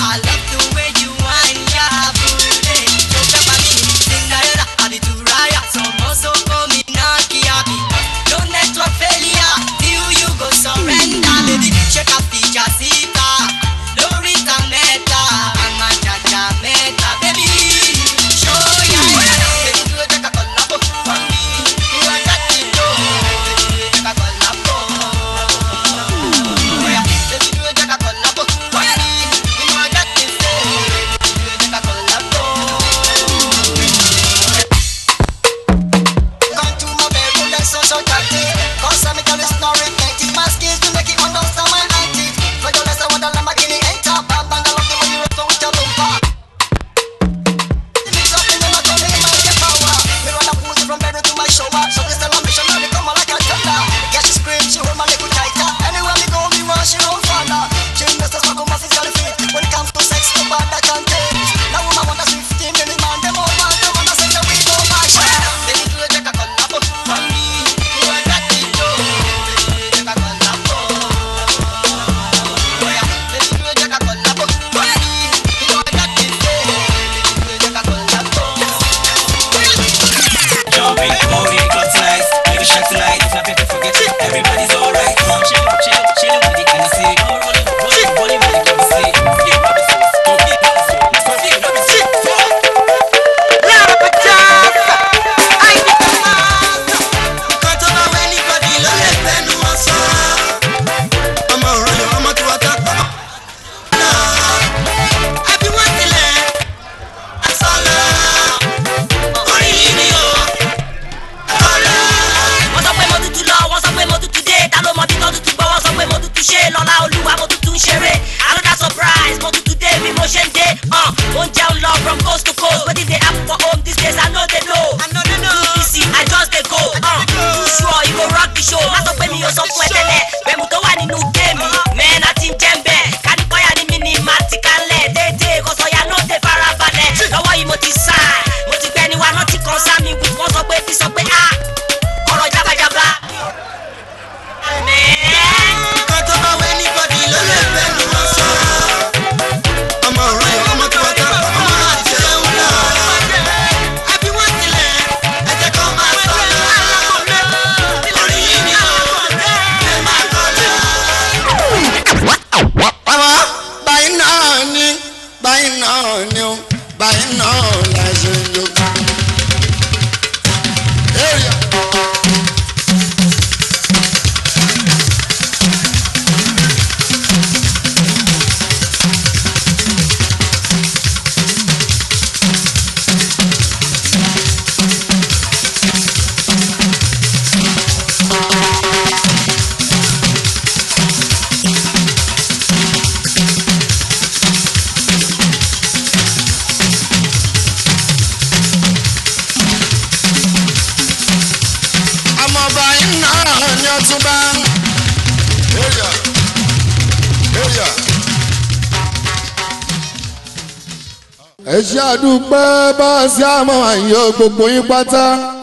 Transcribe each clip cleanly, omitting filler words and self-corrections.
ẹ ṣe àdúpẹ́ bá a ṣe àmọ́ àyè gbogbo yín pátá.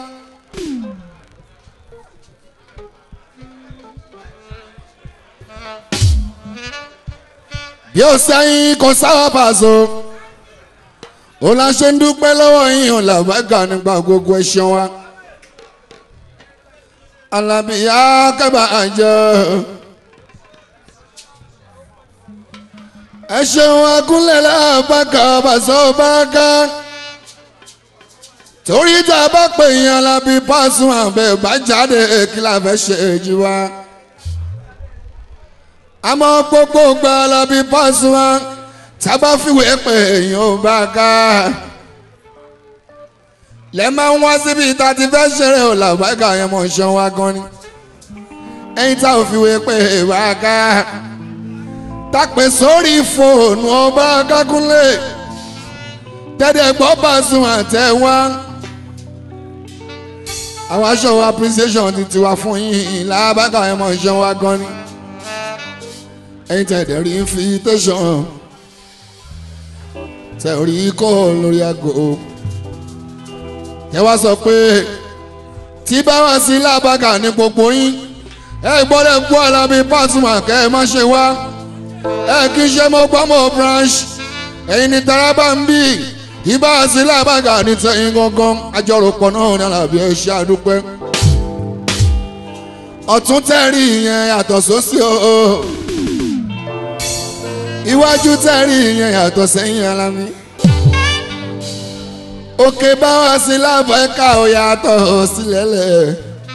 bí ó sẹ́yìn kò sáwọ́ pàṣọ òun la ṣe ń dúpẹ́ lọ́wọ́ yín òun làbẹ́gà nígbà gbogbo ẹ̀ṣẹ̀ wa. alábìyá kẹ́bà àjọ ẹ ṣeun akúnlẹ̀ lábàkà Paso báká torí tá a bá pè yín Alábí Pasuma àbẹ̀ bá jáde kí la fẹ́ ṣe èjì wa. àmọ́ gbogbo gba Alábí Pasuma tá a bá fìwé pè yín ó bá ká lẹ́ máa ń wá síbi tá a ti fẹ́ ṣeré ò làbàkà yẹn mọ̀ ṣan wa gan ni ẹ̀yin tá ò fìwé pè bá ká tápẹ́ sórí fóònù ọba Kákúnlé tẹ́lẹ̀ gbọ́ Pasuma àtẹ̀wá àwọn aṣọ appreciation ti tiwa fún yín làbàkà yẹn mọ̀ ṣan wa gan ni ẹ̀yin tẹ̀lé rí invitation tẹ̀ rí kọ́ lórí aago ẹ wá sọ pé tí bá wá sí làbàkà ní gbogbo yín ẹ gbọ́dọ̀ gbọ́ Alábí Pasuma kẹ́ ẹ má ṣe wá ẹ kì í ṣe mo gbọ́ mo branch ẹ̀yin ní Taraba ń bí ibà sí làbàgà ní tẹ̀yìn gangan àjọròpọ̀ náà ní Alábí ẹ ṣé àdúpẹ́. ọ̀tún tẹ̀rí yẹn yàtọ̀ sósì o iwájú tẹ̀rí yẹn yàtọ̀ sẹ́yìn Alábí. òkè bá wá sí làbàgà ó yàtọ̀ sílẹ̀lẹ̀.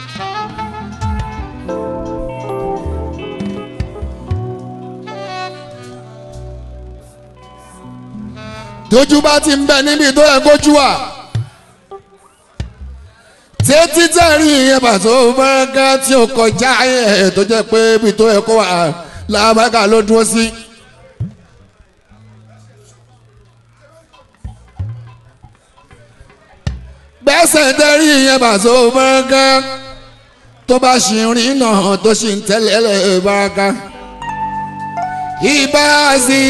tójú bá ti ń bẹ níbi tó yẹ kójú wà títí tẹ̀rí ìyẹn Paso Baraka tí ó kọjá ẹ̀ tó jẹ́ pé ibi tó yẹ kó wà làbàgà ló dúró sí. bẹ́sẹ̀ tẹ̀rí ìyẹn Paso Baraka tó bá ṣì ń rìn náà tó ṣì ń tẹ̀lé lẹ̀ Baraka ibà sí.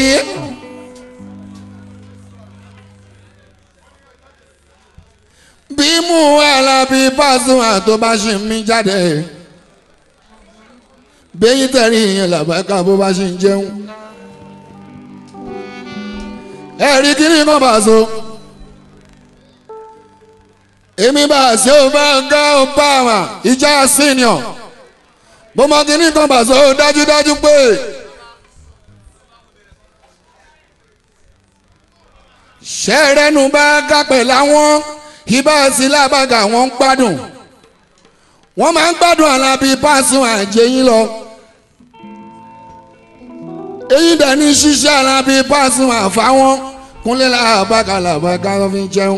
bí mú Alábí Pasuma tó bá ṣe mí jáde bẹ́yìn tẹ̀rí ìyẹn làbàkà bó bá ṣe ń jẹun ẹ̀rí kí ni kan Paso èmi bá ṣe ó bá ń gá ó bá wà ìjà senior bó mọ kí ni kan Paso dájúdájú pé ṣẹ́rẹ́nu bá kápẹ̀ láwọn ibà sí làbàgà wọn ń gbádùn wọn máa ń gbádùn Alábí Pasuma àjẹyìn lọ èyí dẹ̀ ní ṣíṣe Alábí Pasuma fáwọn Kúnlé làbàgà ló fi ń jẹun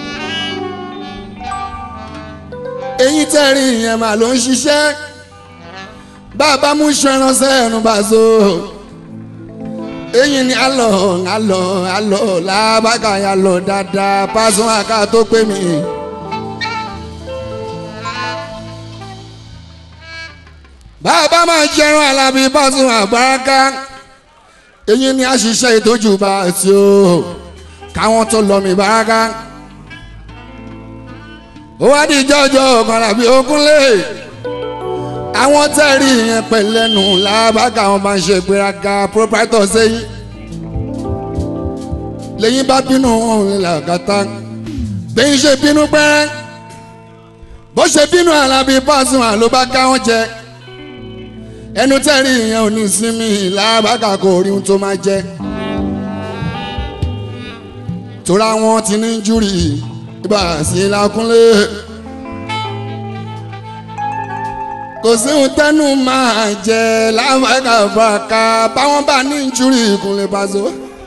èyí tẹ̀rí ìyẹn mà ló ń ṣiṣẹ́ bàbá mú iṣu ẹran sẹ́ẹ̀nù Paso èyí ni alọ làbàgà yà lọ dáadáa Pasuma ká tó pé mi. bàbá máa jẹun Alábí Pasuma Baraka èyí ni àṣìṣe ìtọ́jú bá ti o káwọn tó lọ mi Baraka ó wá di jọjọ ọkàn Alábí Ògúnlé àwọn tẹ̀rí yẹn pẹ̀lẹ́nu làbàgà wọn máa ń ṣe ìgbéraga proprietor sẹ́yìn lẹ́yìn bá bínú wọn ò lè làgàtà bẹ́yìn ṣe bínú pẹ́rẹ́ bó ṣe bínú Alábí Pasuma ló bá ká wọn jẹ ẹnu tẹ̀rí yẹn ò ní sinmi làbàgà kò rí ohun tó máa jẹ tóra wọn ti ní júrì ibà sí Kúnlé. kò sí ohun tẹ́nu máa jẹ làbàgà Baraka báwọn bá ní ìjúrì Kúnlé Paso.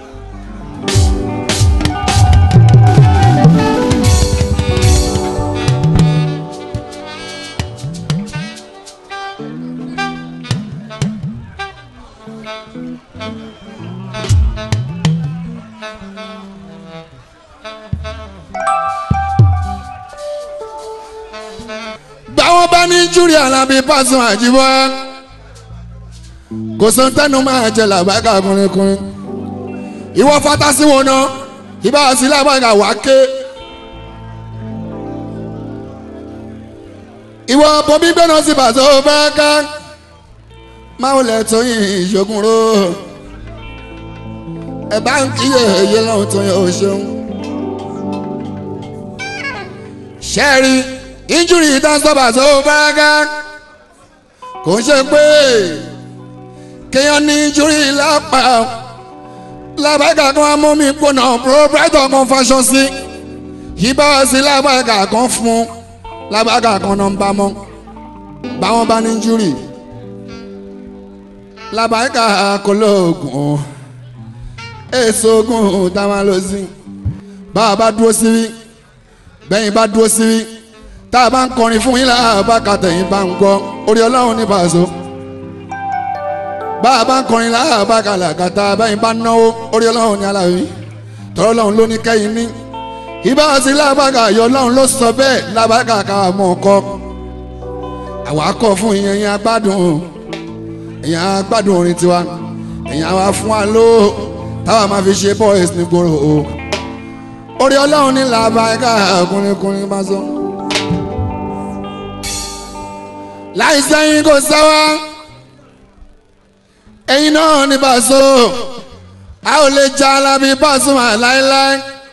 báwọn bá ní júrì Alábí Pasuma àjíwá kò sọ tẹnu máa jẹ làbàgà kùnrinkùnrin ìwọ fatasi wọn náà ìbá sí làbàgà wá ké ìwọ bomi gbẹ́nà sí Paso Baraka máa lẹ̀ tó yin ìṣògùn ro ẹ̀ bá ń kíyè èyí lọ́hùn tó yẹ ò ṣeun ṣẹ́ẹ̀rí injúri ìdánsọ́ Paso Baraka kò ń ṣe pé kéèyàn ní injúri lápá làbàgà kan mú mi gbóná proprietor kan fashion sí ibà sí làbàgà kan fún làbàgà kan náà ń bá mọ́ báwọn bá ní injúri làbàgà kò lóògùn èso oògùn táwọn lọ sí bá a bá dúró síbí bẹ́yìn bá dúró síbí tá a bá ń kọrin fún yín làbàgà tẹ̀yìn bá ń gbọ́ orí Ọlọ́run ní Paso bá a bá ń kọrin làbàgà làgàtà bẹ́yìn bá náwó orí Ọlọ́run ní Alábí tọ́rọ Ọlọ́run ló ní kẹ́yìn ní ibà sí làbàgà yọ Ọlọ́run ló sọ bẹ́ẹ̀ làbàgà ká mọ̀ ọkọ àwa kọ fún ìyẹn yẹn agbádùn èyàn agbádùn orin tiwa èyàn àwa fún wa ló táwa máa fi ṣe boys ní gbòòrò o orí Ọlọ́run ní làbàgà kùnrinkùnrin bá sọ. láì sẹ́yìn kò sáwá ẹ̀yin náà ní Paso a ò lè ja Alábí Pasuma láéláé